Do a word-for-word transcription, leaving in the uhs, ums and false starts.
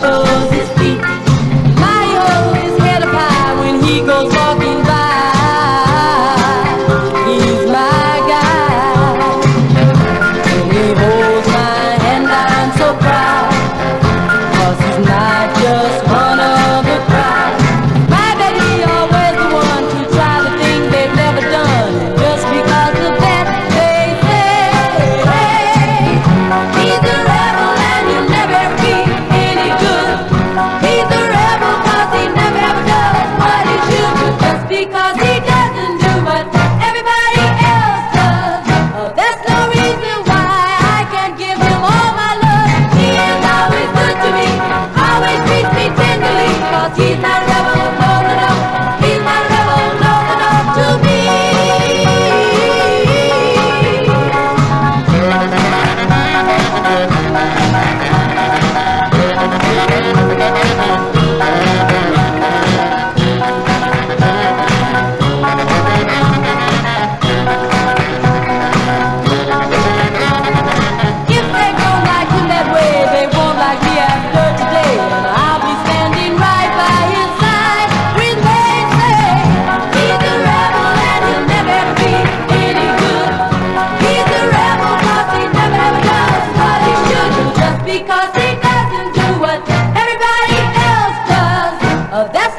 shuffles his feet. My oh, his head up high when he goes walking by. He's my guy. When he holds my hand, I'm so proud, 'cause he's not just one of the crowd. My baby always the one to try the thing they've never done, just because of that they say, hey, he's a rebel and he'll never be any good. He's a rebel 'cause he never ever does what he should do, just because he doesn't do what everybody else does. Oh, that's no reason why I can't give him all my love. He is always good to me, always treats me tenderly, 'cause he's my rebel, knows enough. He's my rebel, knows enough to me. If they don't like him that way, they won't like me after today. And I'll be standing right by his side when they say he's a rebel and he'll never ever be any good. He's a rebel 'cause he never ever does what he should do, just because he doesn't do what everybody else does. Oh, that's